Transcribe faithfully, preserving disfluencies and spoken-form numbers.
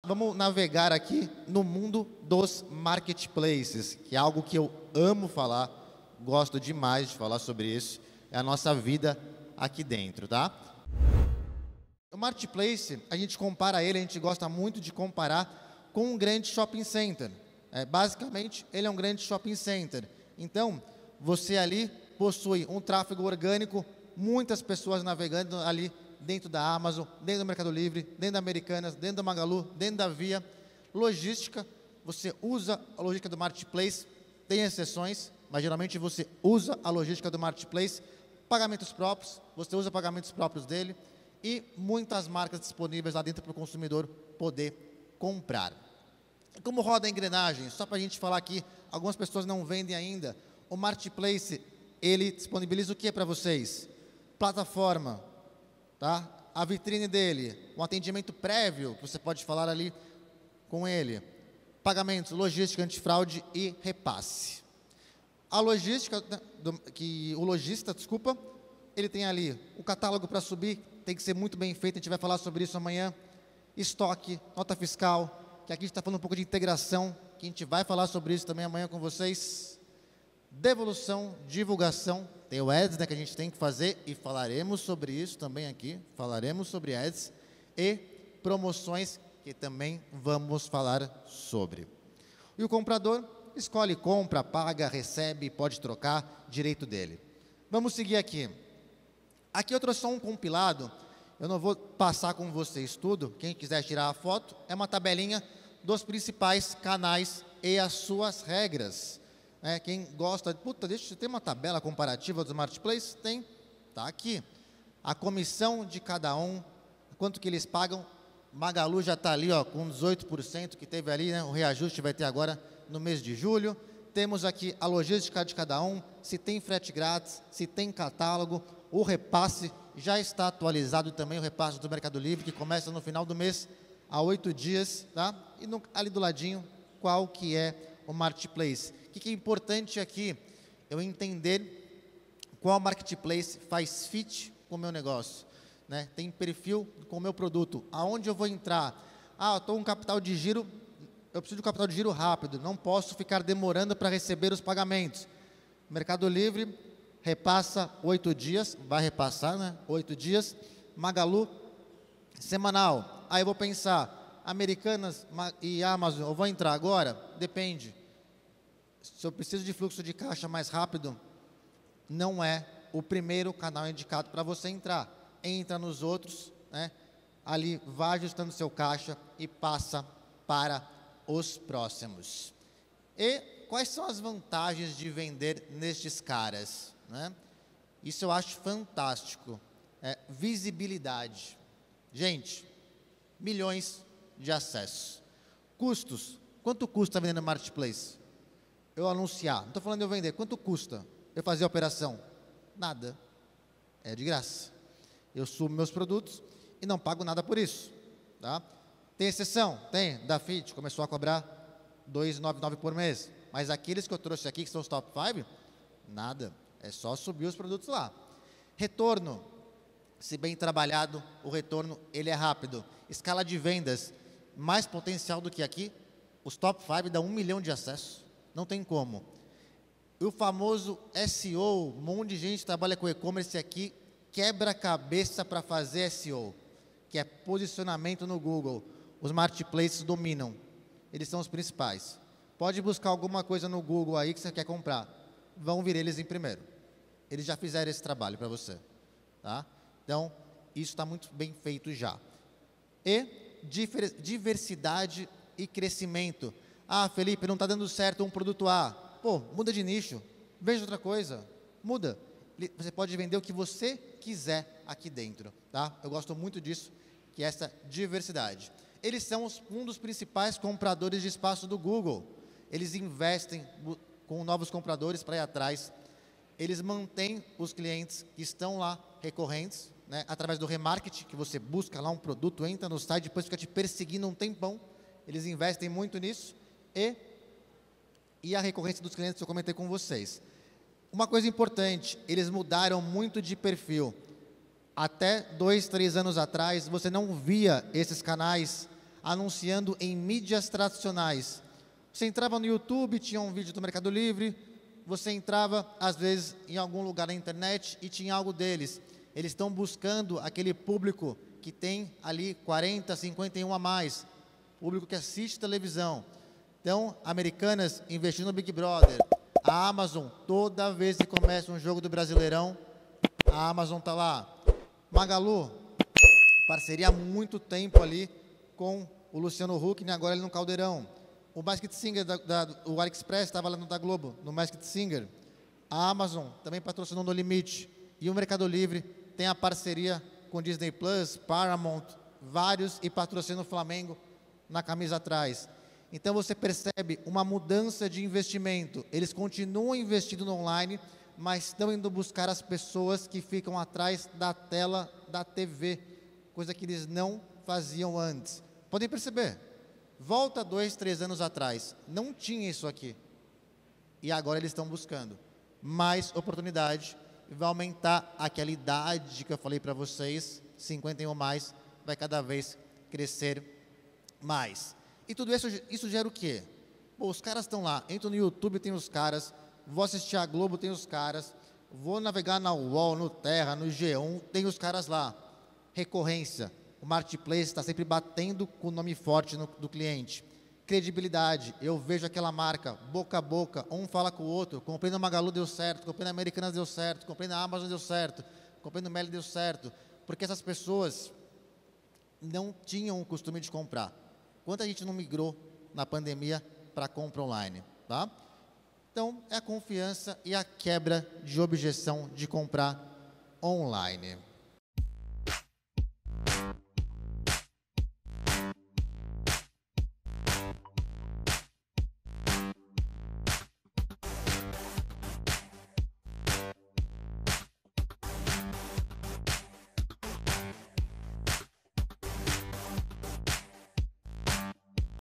vamos navegar aqui no mundo dos marketplaces, que é algo que eu amo falar, gosto demais de falar sobre isso, é a nossa vida aqui dentro, tá? O marketplace, a gente compara ele, a gente gosta muito de comparar com um grande shopping center. É, basicamente, ele é um grande shopping center. Então, você ali possui um tráfego orgânico, muitas pessoas navegando ali dentro da Amazon, dentro do Mercado Livre, dentro da Americanas, dentro da Magalu, dentro da Via. Logística, você usa a logística do marketplace, tem exceções, mas geralmente você usa a logística do marketplace, pagamentos próprios, você usa pagamentos próprios dele e muitas marcas disponíveis lá dentro para o consumidor poder comprar. Como roda a engrenagem? Só para a gente falar aqui, algumas pessoas não vendem ainda. O marketplace, ele disponibiliza o que para vocês? Plataforma, tá? A vitrine dele, um atendimento prévio, que você pode falar ali com ele. Pagamentos, logística, antifraude e repasse. A logística, do, que, o lojista, desculpa, ele tem ali o catálogo para subir, tem que ser muito bem feito, a gente vai falar sobre isso amanhã. Estoque, nota fiscal, que aqui a gente está falando um pouco de integração, que a gente vai falar sobre isso também amanhã com vocês. Devolução, divulgação, tem o Ads, né, que a gente tem que fazer e falaremos sobre isso também aqui, falaremos sobre Ads e promoções que também vamos falar sobre. E o comprador escolhe, compra, paga, recebe, pode trocar, direito dele. Vamos seguir aqui. Aqui eu trouxe só um compilado, eu não vou passar com vocês tudo, quem quiser tirar a foto, é uma tabelinha dos principais canais e as suas regras. É, quem gosta, puta, deixa eu ter uma tabela comparativa dos marketplaces, tem, tá aqui. A comissão de cada um, quanto que eles pagam, Magalu já está ali, ó, com dezoito por cento que teve ali, né, o reajuste vai ter agora no mês de julho. Temos aqui a logística de cada um, se tem frete grátis, se tem catálogo, o repasse já está atualizado também, o repasse do Mercado Livre, que começa no final do mês, há oito dias, tá? E no, ali do ladinho, qual que é o marketplace. O que, que é importante aqui? Eu entender qual marketplace faz fit com o meu negócio, né? Tem perfil com o meu produto, aonde eu vou entrar? Ah, eu estou com capital de giro, eu preciso de um capital de giro rápido, não posso ficar demorando para receber os pagamentos. Mercado Livre repassa oito dias, vai repassar, né? Oito dias. Magalu, semanal. Aí eu vou pensar, Americanas e Amazon, eu vou entrar agora? Depende. Se eu preciso de fluxo de caixa mais rápido, não é o primeiro canal indicado para você entrar. Entra nos outros, né? Ali vai ajustando seu caixa e passa para os próximos. E quais são as vantagens de vender nestes caras, né? Isso eu acho fantástico. É, visibilidade. Gente, milhões de acessos. Custos. Quanto custa vender no marketplace? Eu anunciar. Não estou falando de eu vender. Quanto custa eu fazer a operação? Nada. É de graça. Eu subo meus produtos e não pago nada por isso. Tá? Tem exceção? Tem. Da Fit começou a cobrar dois reais e noventa e nove centavos por mês. Mas aqueles que eu trouxe aqui, que são os top cinco, nada. É só subir os produtos lá. Retorno. Se bem trabalhado, o retorno ele é rápido. Escala de vendas, mais potencial do que aqui. Os top cinco dão um milhão de acessos. Não tem como. E o famoso S E O, um monte de gente trabalha com e-commerce aqui, quebra a cabeça para fazer S E O, que é posicionamento no Google. Os marketplaces dominam. Eles são os principais. Pode buscar alguma coisa no Google aí que você quer comprar. Vão vir eles em primeiro. Eles já fizeram esse trabalho para você. Tá? Então, isso está muito bem feito já. E diversidade e crescimento. Ah, Felipe, não está dando certo um produto A. Pô, muda de nicho. Veja outra coisa. Muda. Você pode vender o que você quiser aqui dentro. Tá? Eu gosto muito disso, que é essa diversidade. Eles são os, um dos principais compradores de espaço do Google. Eles investem com novos compradores para ir atrás. Eles mantêm os clientes que estão lá recorrentes, né, através do remarketing, que você busca lá um produto, entra no site, depois fica te perseguindo um tempão. Eles investem muito nisso. E, e a recorrência dos clientes, eu comentei com vocês. Uma coisa importante, eles mudaram muito de perfil. Até dois, três anos atrás, você não via esses canais anunciando em mídias tradicionais. Você entrava no YouTube, tinha um vídeo do Mercado Livre, você entrava, às vezes, em algum lugar na internet e tinha algo deles. Eles estão buscando aquele público que tem ali quarenta, cinquenta e um a mais, público que assiste televisão. Então, Americanas investindo no Big Brother. A Amazon, toda vez que começa um jogo do Brasileirão, a Amazon está lá. Magalu, parceria há muito tempo ali com o Luciano Huck, agora ele no Caldeirão. O Masked Singer, da, da, o AliExpress estava lá no da Globo, no Masked Singer. A Amazon também patrocinou No Limite. E o Mercado Livre tem a parceria com Disney Plus, Paramount, vários, e patrocina o Flamengo na camisa atrás. Então você percebe uma mudança de investimento. Eles continuam investindo no online, mas estão indo buscar as pessoas que ficam atrás da tela da T V, coisa que eles não faziam antes. Podem perceber? Volta dois, três anos atrás, não tinha isso aqui. E agora eles estão buscando mais oportunidade, vai aumentar aquela idade que eu falei para vocês, cinquenta e um mais, vai cada vez crescer mais. E tudo isso, isso gera o quê? Pô, os caras estão lá, entro no YouTube, tem os caras, vou assistir a Globo, tem os caras, vou navegar na U O L, no Terra, no G um, tem os caras lá. Recorrência, o marketplace está sempre batendo com o nome forte no, do cliente. Credibilidade, eu vejo aquela marca, boca a boca, um fala com o outro, comprei na Magalu, deu certo, comprei na Americanas, deu certo, comprei na Amazon, deu certo, comprei no Meli, deu certo, porque essas pessoas não tinham o costume de comprar. Quanta gente não migrou na pandemia para compra online, tá? Então, é a confiança e a quebra de objeção de comprar online.